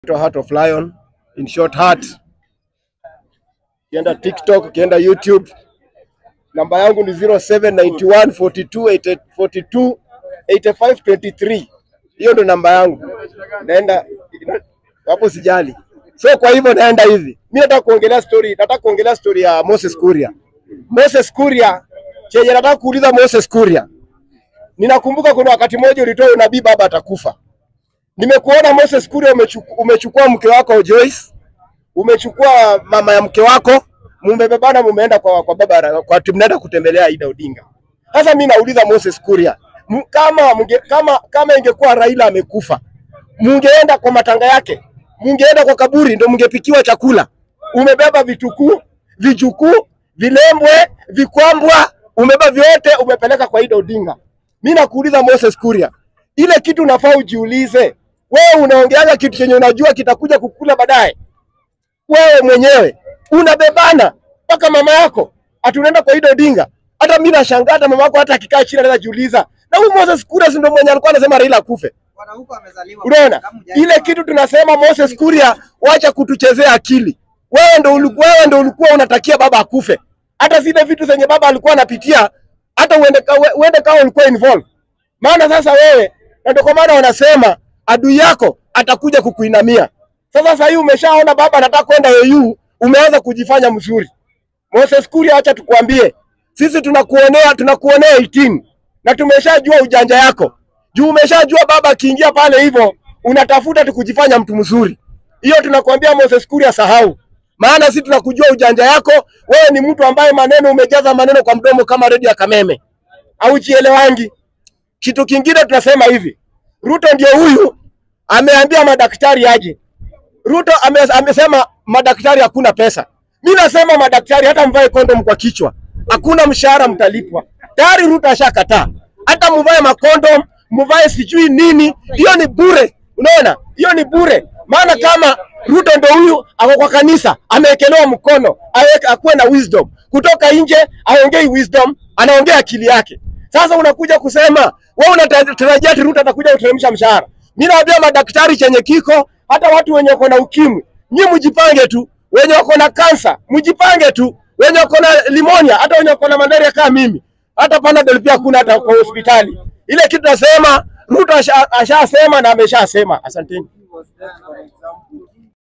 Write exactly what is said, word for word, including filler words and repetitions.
Heart of Lion, in short heart. Kienda TikTok, kienda YouTube. Namba yangu ni zero seven nine one four two eight five two three. Hiyo ndo namba yangu. Naenda hapo sijali. So kwa hivyo naenda hivi. Mimi nataka kuongelea story, nataka kuongelea story ya Moses Kuria. Moses Kuria, chenye nataka kuuliza Moses Kuria. Ninakumbuka kuna wakati mmoja ulitoa unabii baba atakufa. Nimekuona Moses Kuria umechukua, umechukua mke wako Joyce, umechukua mama ya mke wako, mmebebana mumeenda kwa kwa baba kwa tumeenda kutembelea Ida Odinga. Sasa mimi nauliza Moses Kuria, kama munge, kama kama ingekuwa Raila amekufa, mungeenda kwa matanga yake, mungeenda kwa kaburi ndio mungepikiwa chakula. Umebeba vitukuu, vijukuu, vilembwe, vikwambwa, umebeba vyote umepeleka kwa Ida Odinga. Mimi nakuuliza Moses Kuria, ile kitu unafaa ujiulize. Wewe unaongeaga kitu chenye unajua kitakuja kukula baadaye. Wewe mwenyewe unabebana mpaka mama yako. Atunaenda kwa Ida Odinga. Hata mimi nashangaa hata mama yako hata akikaa chini anaweza jiuliza. Na huyu Moses Kuria ndio mwenye alikuwa anasema Raila akufe. Bwana huko amezaliwa. Unaona? Ile kitu tunasema Moses Kuria, wacha kutuchezea akili. Wewe ndio ulikuwa wewe ndio ulikuwa unatakia baba akufe. Hata zile vitu zenye baba alikuwa anapitia hata uende uende kama ulikuwa involved. Maana sasa wewe na ndio kwa maana wanasema adui yako atakuja kukuinamia. Sasa sasa hii umeshaona baba anataka kwenda A U, umeanza kujifanya mzuri. Moses Kuria, acha tukwambie, sisi tunakuonea tunakuonea eighteen na tumeshajua ujanja yako. Juu umeshajua baba akiingia pale hivyo unatafuta tukujifanya mtu mzuri. Hiyo tunakwambia Moses Kuria, sahau. Maana sisi tunakujua ujanja yako, wewe ni mtu ambaye maneno umejaza maneno kwa mdomo kama redio ya Kameme. Au jielewangi. Kitu kingine tunasema hivi. Ruto ndio huyu ameambia madaktari aje. Ruto ame, amesema madaktari hakuna pesa. Mimi nasema madaktari hata mvae kondom kwa kichwa, hakuna mshahara mtalipwa. Tayari Ruto ashakataa. Hata mvae makondom, mvae sijui nini, hiyo ni bure. Unaona? Hiyo ni bure. Maana kama Ruto ndio huyu ako kwa kanisa, amewekelewa mkono, aweke akuwe na wisdom. Kutoka nje aongei wisdom, anaongea akili yake. Sasa unakuja kusema wewe unatarajia Ruto atakuja kuteremsha mshahara. Mimi naambia madaktari chenye kiko, hata watu wenye wako na ukimwi, nyinyi mjipange tu. Wenye wako na kansa, mjipange tu. Wenye wako na limonia, hata wenye wako na malaria kama mimi, hata panadol pia kuna hata kwa hospitali. Ile kitu nasema Ruto ashasema na ameshasema. Asanteni.